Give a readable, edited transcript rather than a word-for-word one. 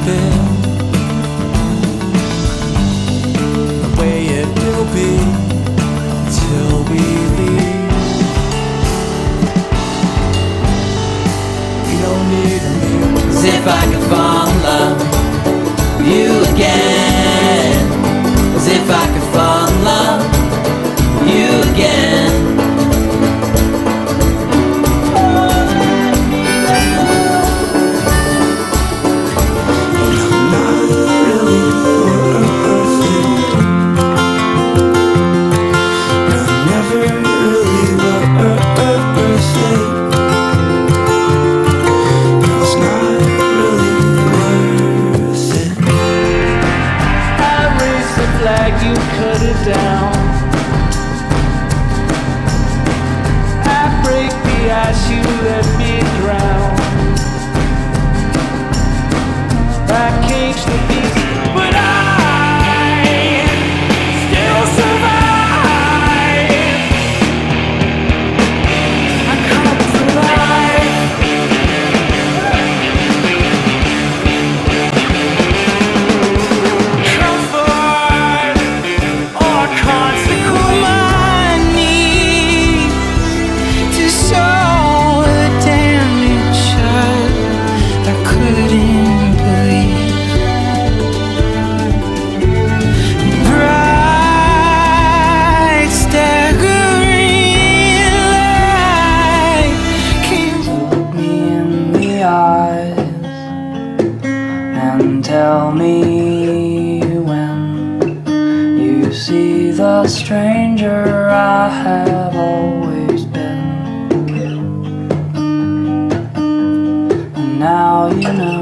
been the way it will be till we leave. We don't need a mirror. As if I could fall in love with you again. As if I could fall in love with you again. You cut it down. I break the ice, you let me drown. I cage the beast, but I still survive. I come to life. Tell me when you see the stranger I have always been. And now you know.